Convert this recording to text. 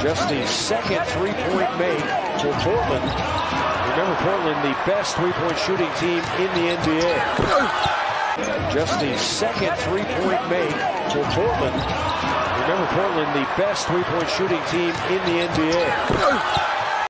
Just the second three-point make for Portland. Remember, Portland, the best three-point shooting team in the N.B.A. Just the second three-point make for Portland. Remember, Portland, the best three-point shooting team in the N.B.A.